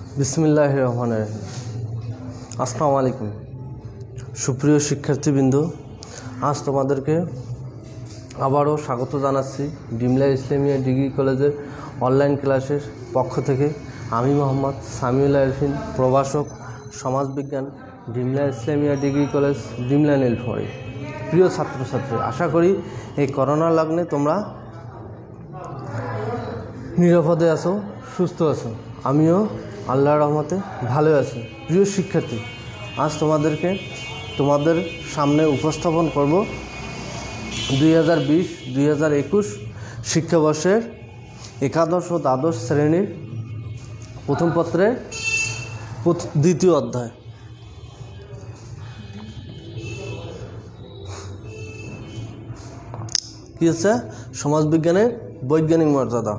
বিসমিল্লাহির রহমানির রহিম। আসসালামু আলাইকুম সুপ্রিয় শিক্ষার্থীবৃন্দ, আজ তোমাদেরকে আবারও স্বাগত জানাচ্ছি ডিমলা ইসলামিয়া ডিগ্রি কলেজের অনলাইন ক্লাসের পক্ষ থেকে। আমি মোহাম্মদ সামিউল আরফিন, প্রভাষক সমাজবিজ্ঞান, ডিমলা ইসলামিয়া ডিগ্রি কলেজ, ডিমলা নীলফামারী। প্রিয় ছাত্রছাত্রী, আশা করি এই করোনা লগ্নে তোমরা নিরাপদে আছো, সুস্থ আছো। আমিও আল্লাহর রহমতে ভালো আছি। প্রিয় শিক্ষার্থী, আজ তোমাদের সামনে উপস্থাপন করব 2020-2021 শিক্ষাবর্ষের একাদশ ও দ্বাদশ শ্রেণীর প্রথম পত্রের দ্বিতীয় অধ্যায়। কি হচ্ছে? সমাজবিজ্ঞানের বৈজ্ঞানিক মর্যাদা।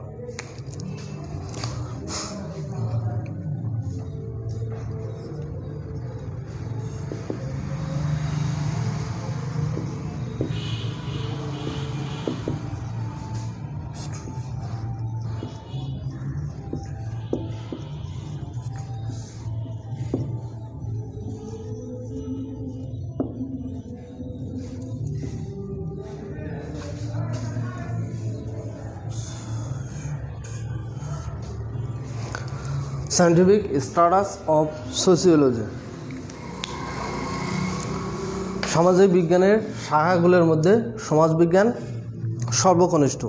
Scientific status of sociology. সামাজিক বিজ্ঞানের শাখাগুলোর মধ্যে সমাজবিজ্ঞান সর্বকনিষ্ঠ।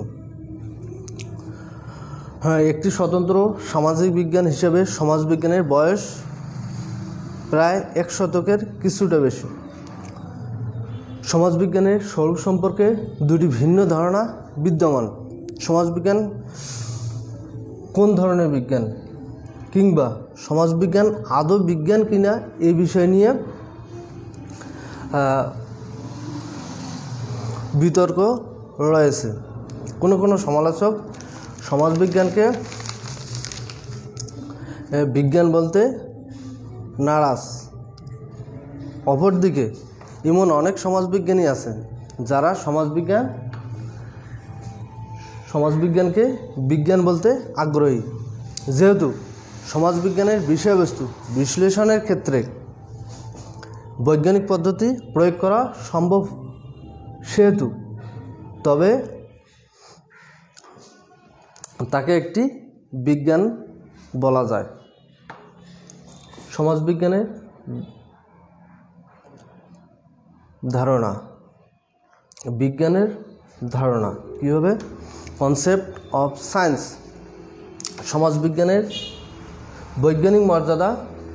একটি স্বতন্ত্র সামাজিক বিজ্ঞান হিসেবে সমাজবিজ্ঞানের বয়স প্রায় 1 শতকের কিছুটা বেশি। সমাজবিজ্ঞানের স্বরূপ সম্পর্কে দুটি ভিন্ন ধারণা বিদ্যমান। সমাজবিজ্ঞান কোন ধরনের বিজ্ঞান, কিংবা সমাজবিজ্ঞান আদৌ বিজ্ঞান কিনা, এই বিষয় নিয়ে বিতর্ক রয়েছে। কোনো সমালোচক সমাজবিজ্ঞানকে বিজ্ঞান বলতে নারাজ। অপরদিকে এমন অনেক সমাজবিজ্ঞানী আছেন যারা সমাজবিজ্ঞানকে বিজ্ঞান বলতে আগ্রহী। যেহেতু সমাজবিজ্ঞানের বিষয়বস্তু বিশ্লেষণের ক্ষেত্রে বৈজ্ঞানিক পদ্ধতি প্রয়োগ করা সম্ভব, সেহেতু তবে তাকে একটি বিজ্ঞান বলা যায়। সমাজবিজ্ঞানের ধারণা, বিজ্ঞানের ধারণা কী হবে? Concept of science. সমাজবিজ্ঞানের বৈজ্ঞানিক মর্যাদা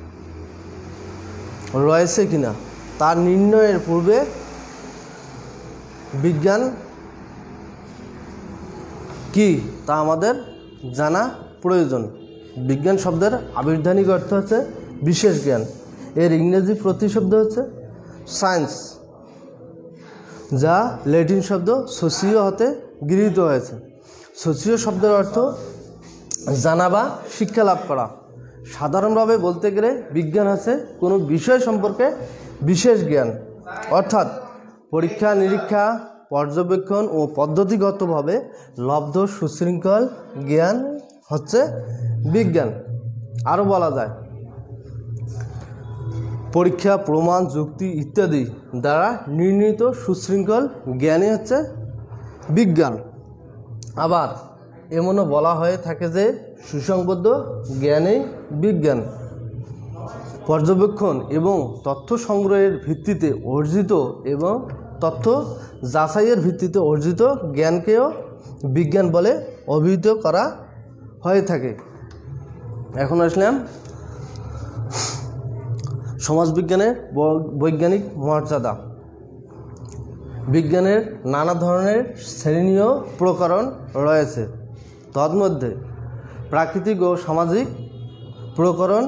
রয়েছে কিনা তার নির্ণয়ের পূর্বে বিজ্ঞান কি তা আমাদের জানা প্রয়োজন। বিজ্ঞান শব্দের আবির্ভাবিক অর্থ হচ্ছে বিশেষ জ্ঞান। এর ইংরেজি প্রতিশব্দ হচ্ছে সায়েন্স, যা ল্যাটিন শব্দ সোসিও হতে গৃহীত হয়েছে। সোসিও শব্দের অর্থ জানা বা শিক্ষা লাভ করা। সাধারণভাবে বলতে গেলে বিজ্ঞান হচ্ছে কোনো বিষয় সম্পর্কে বিশেষ জ্ঞান, অর্থাৎ পরীক্ষা নিরীক্ষা, পর্যবেক্ষণ ও পদ্ধতিগতভাবে লব্ধ সুশৃঙ্খল জ্ঞান হচ্ছে বিজ্ঞান। আরও বলা যায় পরীক্ষা, প্রমাণ, যুক্তি ইত্যাদি দ্বারা নির্ণীত সুশৃঙ্খল জ্ঞানই হচ্ছে বিজ্ঞান। আবার এমনও বলা হয়ে থাকে যে সুসংবদ্ধ জ্ঞানেই বিজ্ঞান। পর্যবেক্ষণ এবং তথ্য সংগ্রহের ভিত্তিতে অর্জিত এবং তথ্য যাচাইয়ের ভিত্তিতে অর্জিত জ্ঞানকেও বিজ্ঞান বলে অভিহিত করা হয়ে থাকে। এখন আসলাম সমাজবিজ্ঞানের বৈজ্ঞানিক মর্যাদা। বিজ্ঞানের নানা ধরনের শ্রেণীয় প্রকরণ রয়েছে। তন্মধ্যে প্রাকৃতিক ও সামাজিক প্রকরণ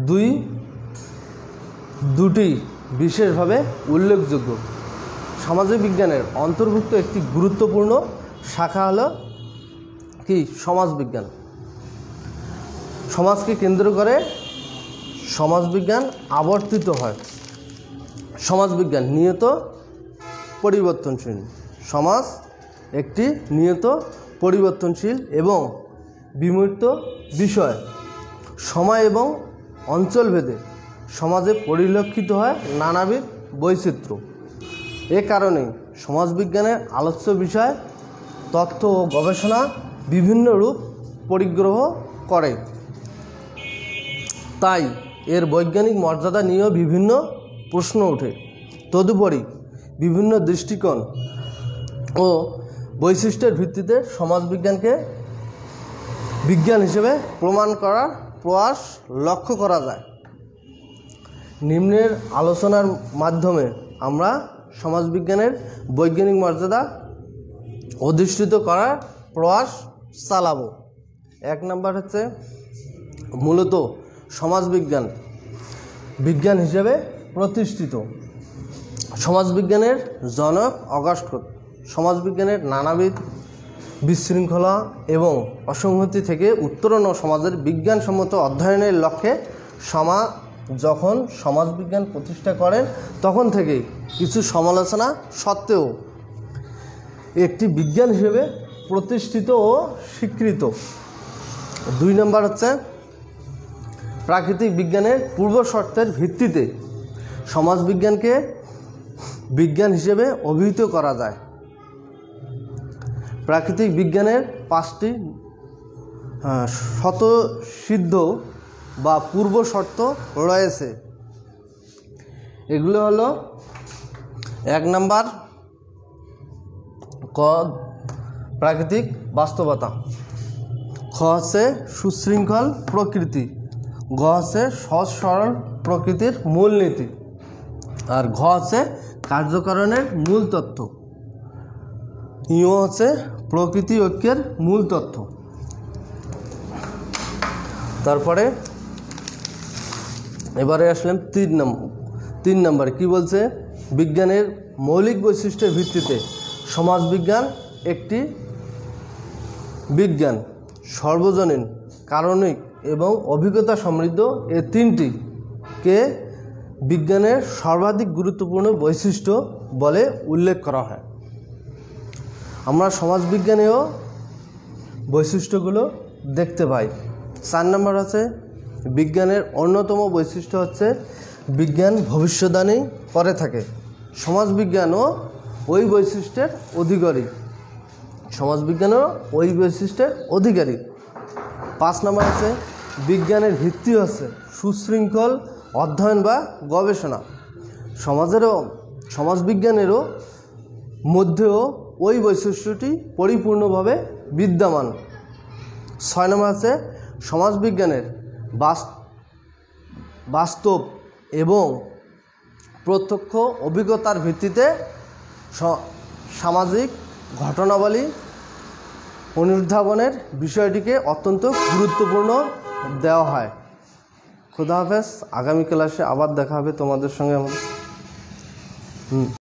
দুটি বিশেষভাবে উল্লেখযোগ্য। সামাজিক বিজ্ঞানের অন্তর্ভুক্ত একটি গুরুত্বপূর্ণ শাখা হলো কি? সমাজবিজ্ঞান। সমাজকে কেন্দ্র করে সমাজবিজ্ঞান আবর্তিত হয়। সমাজবিজ্ঞান নিয়ত পরিবর্তনশীল। সমাজ একটি নিয়ত পরিবর্তনশীল এবং বিমূর্ত বিষয়। সময় এবং অঞ্চলভেদে সমাজে পরিলক্ষিত হয় নানাবিধ বৈচিত্র্য। এ কারণেই সমাজবিজ্ঞানের আলোচ্য বিষয় তথ্য ও গবেষণা বিভিন্ন রূপ পরিগ্রহ করে। তাই এর বৈজ্ঞানিক মর্যাদা নিয়েও বিভিন্ন প্রশ্ন ওঠে। তদুপরি বিভিন্ন দৃষ্টিকোণ ও বৈশিষ্ট্যের ভিত্তিতে সমাজবিজ্ঞানকে বিজ্ঞান হিসেবে প্রমাণ করার প্রয়াস লক্ষ্য করা যায়। নিম্নের আলোচনার মাধ্যমে আমরা সমাজবিজ্ঞানের বৈজ্ঞানিক মর্যাদা অধিষ্ঠিত করার প্রয়াস চালাবো। 1 নম্বর হচ্ছে মূলত সমাজবিজ্ঞান বিজ্ঞান হিসেবে প্রতিষ্ঠিত। সমাজবিজ্ঞানের জনক অগাস্ট সমাজবিজ্ঞানের নানাবিধ বিশৃঙ্খলা এবং অসংহতি থেকে উত্তরণ ও সমাজের বিজ্ঞানসম্মত অধ্যয়নের লক্ষ্যে যখন সমাজবিজ্ঞান প্রতিষ্ঠা করেন তখন থেকেই কিছু সমালোচনা সত্ত্বেও একটি বিজ্ঞান হিসেবে প্রতিষ্ঠিত ও স্বীকৃত। 2 নম্বর হচ্ছে প্রাকৃতিক বিজ্ঞানের পূর্ব শর্তের ভিত্তিতে সমাজবিজ্ঞানকে বিজ্ঞান হিসেবে অভিহিত করা যায়। প্রাকৃতিক বিজ্ঞানের 5টি স্বতঃসিদ্ধ বা পূর্ব শর্ত রয়েছে। এগুলো হলো 1 নম্বর ক প্রাকৃতিক বাস্তবতা, খ হচ্ছে সুশৃঙ্খল প্রকৃতি, গ হচ্ছে সহজ সরল প্রকৃতির মূলনীতি, আর ঘ হচ্ছে কার্যকারণের মূল তথ্য, ইও হচ্ছে প্রকৃতি ঐক্যের মূল তথ্য। তারপরে এবারে আসলাম 3 নম্বরে কি বলছে, বিজ্ঞানের মৌলিক বৈশিষ্ট্যের ভিত্তিতে সমাজবিজ্ঞান একটি বিজ্ঞান সর্বজনীন, কারণিক এবং অভিজ্ঞতা সমৃদ্ধ। এ 3টিকে বিজ্ঞানের সর্বাধিক গুরুত্বপূর্ণ বৈশিষ্ট্য বলে উল্লেখ করা হয়। আমরা সমাজবিজ্ঞানেও বৈশিষ্ট্যগুলো দেখতে পাই। 4 নম্বর হচ্ছে বিজ্ঞানের অন্যতম বৈশিষ্ট্য হচ্ছে বিজ্ঞান ভবিষ্যদ্বাণী করে থাকে। সমাজবিজ্ঞানও ওই বৈশিষ্ট্যের অধিকারী, সমাজবিজ্ঞানও ওই বৈশিষ্ট্যের অধিকারী। 5 নম্বর হচ্ছে বিজ্ঞানের ভিত্তি হচ্ছে সুশৃঙ্খল অধ্যয়ন বা গবেষণা। সমাজবিজ্ঞানেরও মধ্যেও ওই বৈশিষ্ট্যটি পরিপূর্ণভাবে বিদ্যমান। 6 নম্বর হচ্ছে সমাজবিজ্ঞানের বাস্তব এবং প্রত্যক্ষ অভিজ্ঞতার ভিত্তিতে সামাজিক ঘটনাবলী অনুধাবনের বিষয়টিকে অত্যন্ত গুরুত্বপূর্ণ দেওয়া হয়। খোদা হাফেজ। আগামী ক্লাসে আবার দেখা হবে তোমাদের সঙ্গে আমাদের।